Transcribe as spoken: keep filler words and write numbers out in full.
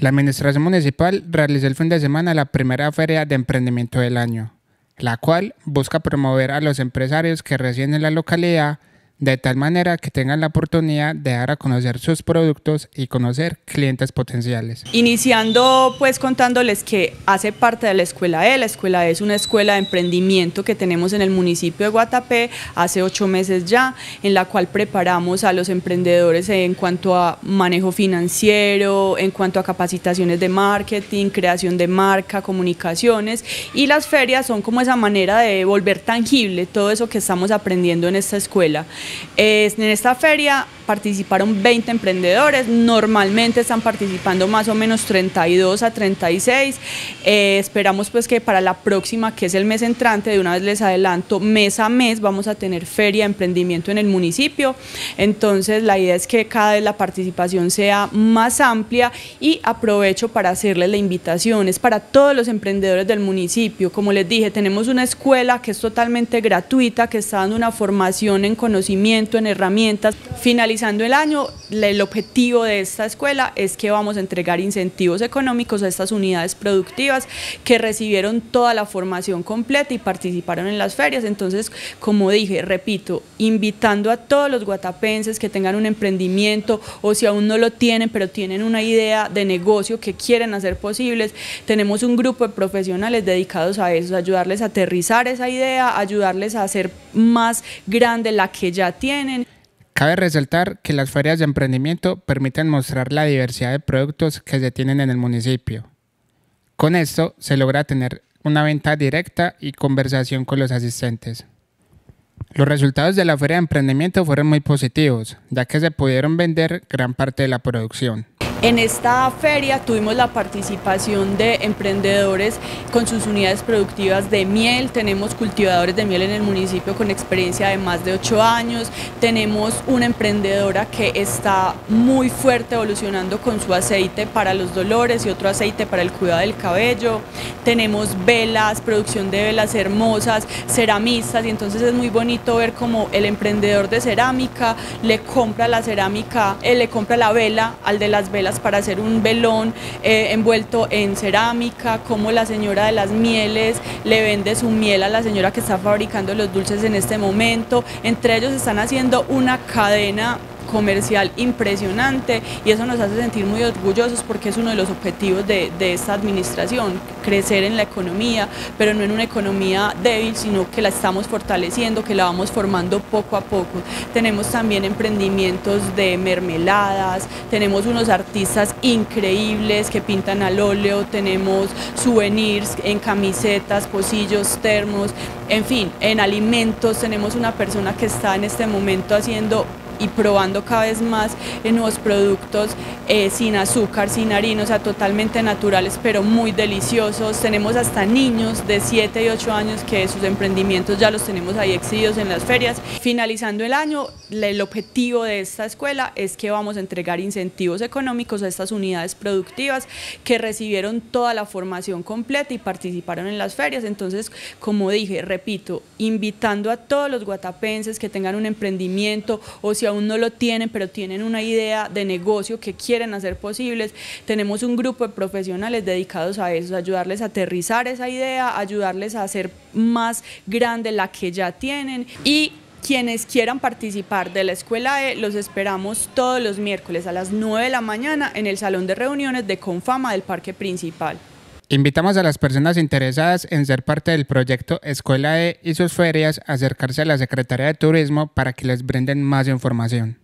La Administración Municipal realizó el fin de semana la primera feria de emprendimiento del año, la cual busca promover a los empresarios que residen en la localidad de tal manera que tengan la oportunidad de dar a conocer sus productos y conocer clientes potenciales. Iniciando pues contándoles que hace parte de la Escuela E. La Escuela E es una escuela de emprendimiento que tenemos en el municipio de Guatapé hace ocho meses ya, en la cual preparamos a los emprendedores en cuanto a manejo financiero, en cuanto a capacitaciones de marketing, creación de marca, comunicaciones, y las ferias son como esa manera de volver tangible todo eso que estamos aprendiendo en esta escuela. En esta feria participaron veinte emprendedores, normalmente están participando más o menos treinta y dos a treinta y seis, eh, esperamos pues que para la próxima, que es el mes entrante, de una vez les adelanto, mes a mes vamos a tener feria de emprendimiento en el municipio, entonces la idea es que cada vez la participación sea más amplia, y aprovecho para hacerles la invitación, es para todos los emprendedores del municipio. Como les dije, tenemos una escuela que es totalmente gratuita, que está dando una formación en conocimiento, en herramientas. Finalizando el año, el objetivo de esta escuela es que vamos a entregar incentivos económicos a estas unidades productivas que recibieron toda la formación completa y participaron en las ferias. Entonces, como dije, repito, invitando a todos los guatapenses que tengan un emprendimiento, o si aún no lo tienen, pero tienen una idea de negocio que quieren hacer posibles, tenemos un grupo de profesionales dedicados a eso, a ayudarles a aterrizar esa idea, ayudarles a hacer más grande la que ya tienen. Cabe resaltar que las ferias de emprendimiento permiten mostrar la diversidad de productos que se tienen en el municipio. Con esto se logra tener una venta directa y conversación con los asistentes. Los resultados de la feria de emprendimiento fueron muy positivos, ya que se pudieron vender gran parte de la producción. En esta feria tuvimos la participación de emprendedores con sus unidades productivas de miel, tenemos cultivadores de miel en el municipio con experiencia de más de ocho años, tenemos una emprendedora que está muy fuerte evolucionando con su aceite para los dolores y otro aceite para el cuidado del cabello, tenemos velas, producción de velas hermosas, ceramistas, y entonces es muy bonito ver cómo el emprendedor de cerámica le compra la cerámica, él le compra la vela al de las velas para hacer un velón eh, envuelto en cerámica, como la señora de las mieles le vende su miel a la señora que está fabricando los dulces en este momento. Entre ellos están haciendo una cadena comercial impresionante, y eso nos hace sentir muy orgullosos porque es uno de los objetivos de, de esta administración, crecer en la economía, pero no en una economía débil, sino que la estamos fortaleciendo, que la vamos formando poco a poco. Tenemos también emprendimientos de mermeladas, tenemos unos artistas increíbles que pintan al óleo, tenemos souvenirs en camisetas, pocillos, termos, en fin, en alimentos tenemos una persona que está en este momento haciendo y probando cada vez más en nuevos productos eh, sin azúcar, sin harina, o sea, totalmente naturales, pero muy deliciosos. Tenemos hasta niños de siete y ocho años que sus emprendimientos ya los tenemos ahí exhibidos en las ferias. Finalizando el año, el objetivo de esta escuela es que vamos a entregar incentivos económicos a estas unidades productivas que recibieron toda la formación completa y participaron en las ferias. Entonces, como dije, repito, invitando a todos los guatapenses que tengan un emprendimiento, o si aún no lo tienen, pero tienen una idea de negocio que quieren hacer posibles, tenemos un grupo de profesionales dedicados a eso, a ayudarles a aterrizar esa idea, ayudarles a hacer más grande la que ya tienen. Y quienes quieran participar de la Escuela E, los esperamos todos los miércoles a las nueve de la mañana en el Salón de Reuniones de Confama del Parque Principal. Invitamos a las personas interesadas en ser parte del proyecto Escuela E y sus ferias a acercarse a la Secretaría de Turismo para que les brinden más información.